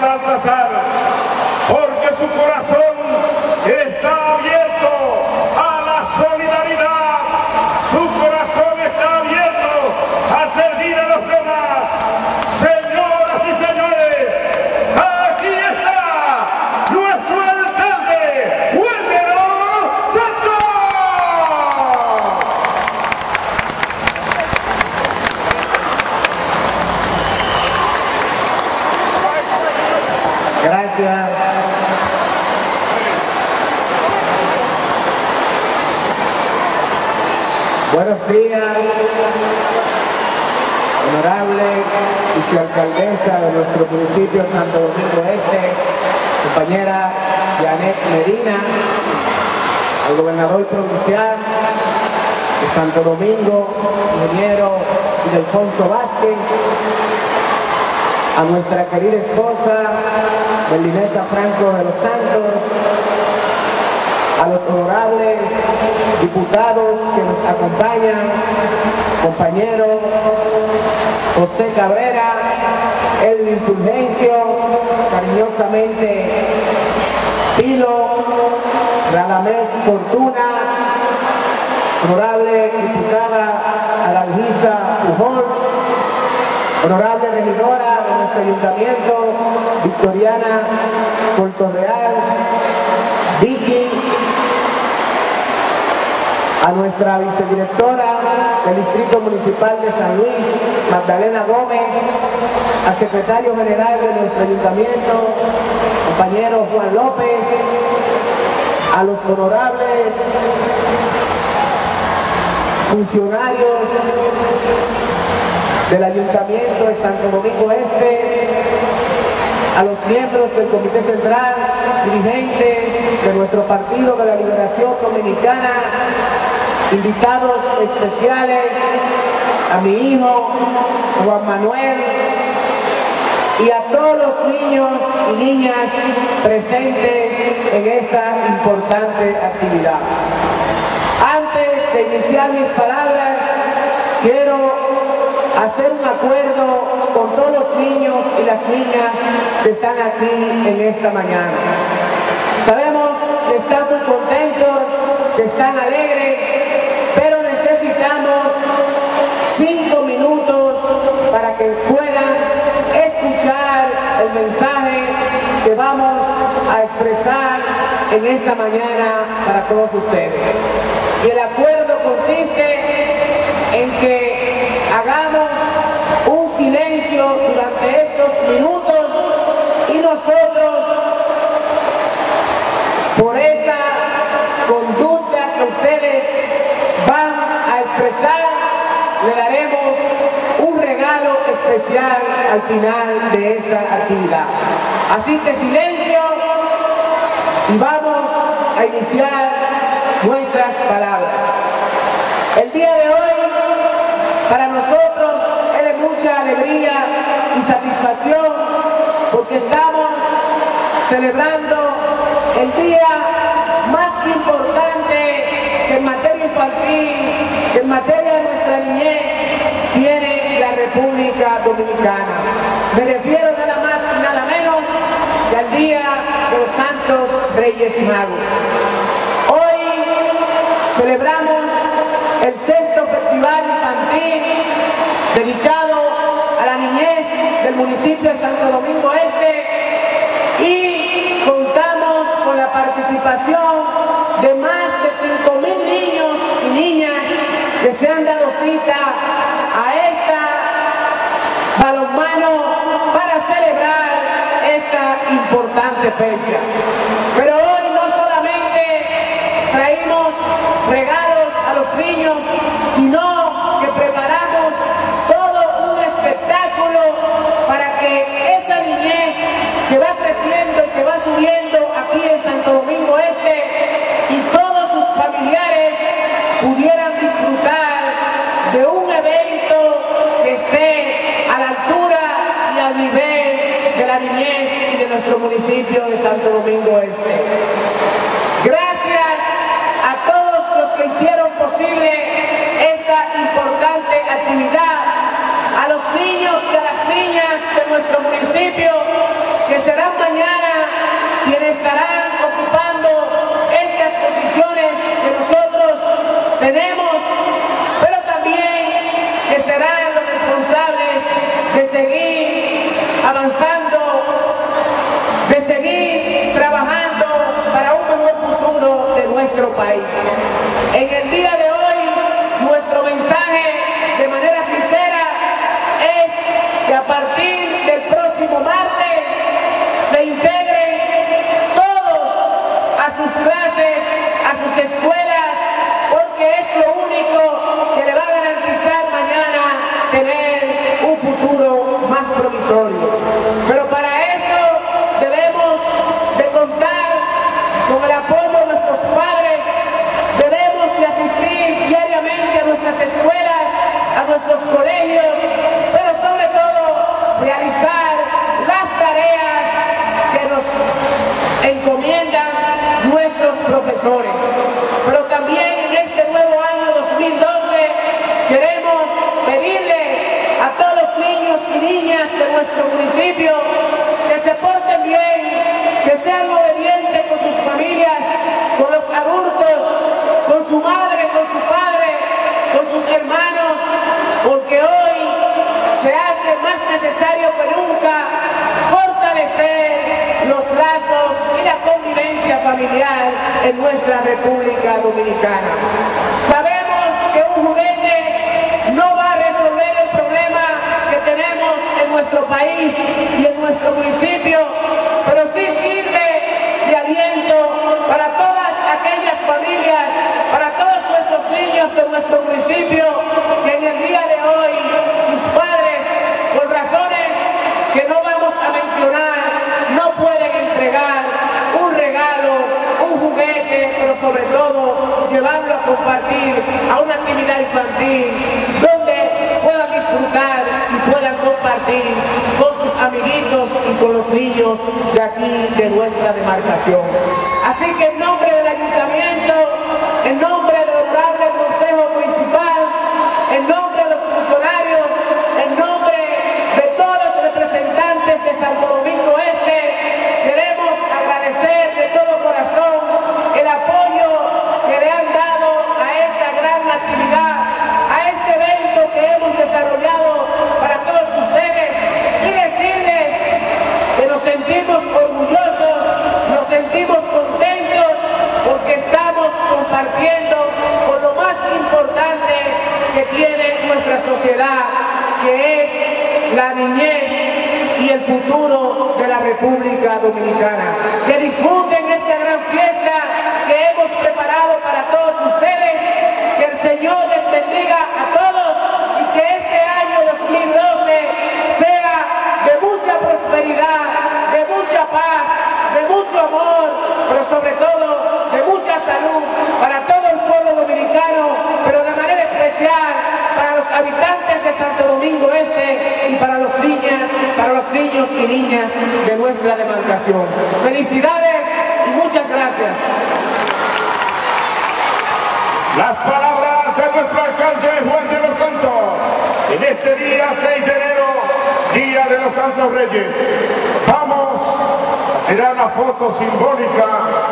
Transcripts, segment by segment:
Baltasar, porque su corazón está abierto a la solidaridad, su corazón está abierto a servir a los demás. Señoras y señores, aquí está nuestro alcalde, Wendero Santos. Gracias. Buenos días, honorable vicealcaldesa de nuestro municipio Santo Domingo Este, compañera Janet Medina, al gobernador provincial de Santo Domingo, ingeniero Ildefonso Vázquez, a nuestra querida esposa, Belinesa Franco de los Santos, a los honorables diputados que nos acompañan, compañero José Cabrera, Edwin Fulgencio, cariñosamente Pilo, Radamés Fortuna, honorable diputada Alalgisa Pujol, honorable regidora de nuestro ayuntamiento, Victoriana Portorreal, Vicky, a nuestra vicedirectora del Distrito Municipal de San Luis, Magdalena Gómez, al secretario general de nuestro ayuntamiento, compañero Juan López, a los honorables funcionarios del Ayuntamiento de Santo Domingo Este, a los miembros del Comité Central, dirigentes de nuestro Partido de la Liberación Dominicana, invitados especiales, a mi hijo Juan Manuel y a todos los niños y niñas presentes en esta importante actividad. Antes de iniciar mis palabras, quiero hacer un acuerdo con todos los niños y las niñas que están aquí en esta mañana. Sabemos que están muy contentos, que están alegres, pero necesitamos 5 minutos para que puedan escuchar el mensaje que vamos a expresar en esta mañana para todos ustedes. Y el acuerdo consiste en que hagamos un silencio durante estos minutos y nosotros, por esa conducta que ustedes van a expresar, le daremos un regalo especial al final de esta actividad. Así que silencio y vamos a iniciar nuestras palabras. El día de hoy para nosotros es de mucha alegría y satisfacción porque estamos celebrando el día más importante que en materia infantil, que en materia de nuestra niñez tiene la República Dominicana. Me refiero nada más y nada menos que al Día de los Santos Reyes Magos. Hoy celebramos el 6º Festival Infantil dedicado a la niñez del municipio de Santo Domingo Este y contamos con la participación de más de 5.000 niños y niñas que se han dado cita a esta balonmano para celebrar esta importante fecha. Pero hoy no solamente traímos regalos a los niños, sino que preparamos todo un espectáculo para que esa niñez que va creciendo y que va subiendo aquí en Santo Domingo Este y todos sus familiares pudieran disfrutar de un evento que esté a la altura y al nivel de la niñez y de nuestro municipio de Santo Domingo Este. Gracias a todos los que hicieron posible esta importante actividad, a los niños y a las niñas de nuestro municipio que serán mañana quienes estarán ocupando estas posiciones que nosotros tenemos, pero también que serán los responsables de seguir avanzando, de seguir trabajando para un mejor futuro de nuestro país. En el día de hoy, nuestro mensaje de manera sincera es que a partir del próximo martes se integren todos a sus clases, a sus escuelas, porque es lo único que le va a garantizar mañana tener un futuro más promisorio. Pero para eso debemos de contar con el apoyo de nuestros padres, debemos de asistir diariamente a nuestras escuelas, a nuestros colegios, pero sobre todo realizar las tareas que nos encomiendan nuestros profesores. Pero también en este nuevo año 2012 queremos pedirle a todos los niños y niñas de nuestro municipio que se porten bien, que sean obedientes con sus familias, con los adultos, con su madre, con su padre, con sus hermanos, porque hoy se hace más necesario que nunca fortalecer los lazos y la convivencia familiar en nuestra República Dominicana. Sabemos que un juguete no va a resolver el problema que tenemos en nuestro país y en nuestro municipio, pero sí sirve de aliento para todas aquellas familias, para todos nuestros niños de nuestro municipio que en el día de hoy sus padres, por razones que no vamos a mencionar, no pueden entregar un regalo, un juguete, pero sobre todo llevarlo a compartir a una actividad infantil donde puedan disfrutar y puedan compartir con sus amiguitos y con los niños de aquí, de nuestra demarcación. Así que en nombre del ayuntamiento, en nombre del honorable Consejo Municipal, en nombre de los funcionarios, en nombre de todos los representantes de Santo Domingo Este, queremos agradecer de todo corazón el apoyo que le han dado a esta gran actividad, a este evento que hemos desarrollado para todos ustedes, y decirles que nos sentimos orgullosos, nos sentimos contentos, porque estamos compartiendo con lo más importante que tiene nuestra sociedad, que es la niñez y el futuro de la República Dominicana. Que disfruten esta gran fiesta que hemos preparado para todos ustedes, que el Señor les bendiga a todos y que este año 2012 sea de mucha prosperidad, de mucha paz, de mucho amor, pero sobre todo de mucha salud para todo el pueblo dominicano, pero de manera especial para los habitantes de Santo Domingo Este y para los niños y niñas de nuestra demarcación. Felicidades y muchas gracias. Las palabras de nuestro alcalde Juan de los Santos en este día 6 de enero, Día de los Santos Reyes. Vamos a tirar una foto simbólica.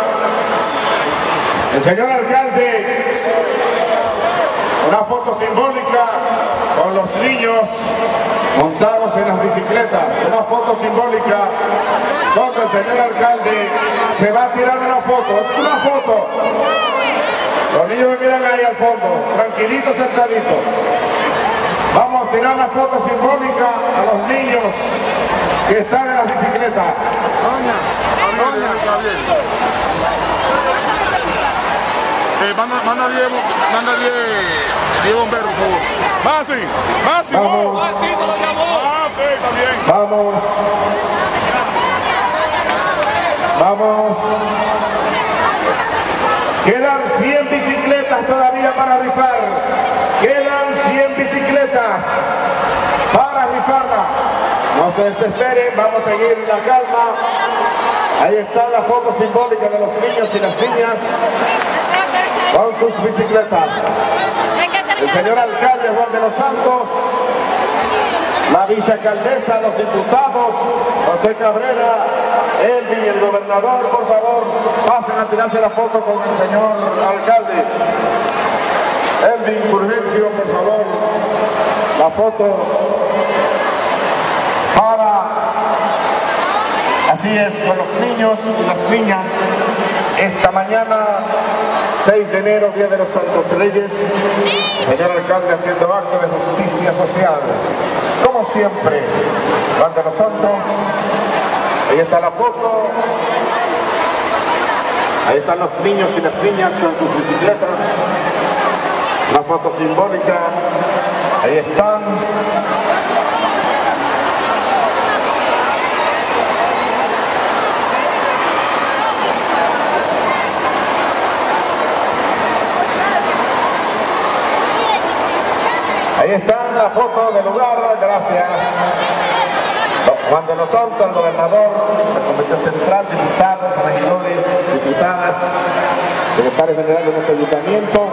El señor alcalde, una foto simbólica con los niños montados en las bicicletas. Una foto simbólica donde el señor alcalde se va a tirar una foto. Es una foto. Los niños que miran ahí al fondo, tranquilitos, sentaditos. Vamos a tirar una foto simbólica a los niños que están en las bicicletas. Manda 10 bomberos, por favor. Máximo. Vamos. Vamos. Vamos. Quedan 100 bicicletas todavía para rifar. Quedan 100 bicicletas para rifarlas. No se desesperen, vamos a seguir la calma. Ahí está la foto simbólica de los niños y las niñas con sus bicicletas. El señor alcalde Juan de los Santos la vicealcaldesa, los diputados, José Cabrera, Elvin y el gobernador, por favor, pasen a tirarse la foto con el señor alcalde. Elvin Fulgencio, por favor, la foto para, así es, con los niños y las niñas. Esta mañana, 6 de enero, Día de los Santos Reyes, el señor alcalde haciendo acto de justicia social. Como siempre, ante nosotros, ahí está la foto, ahí están los niños y las niñas con sus bicicletas, la foto simbólica, ahí están. Ahí está la foto del lugar, gracias. Juan de los Santos, el gobernador, el Comité Central, diputados, regidores, diputadas, secretario general de nuestro ayuntamiento.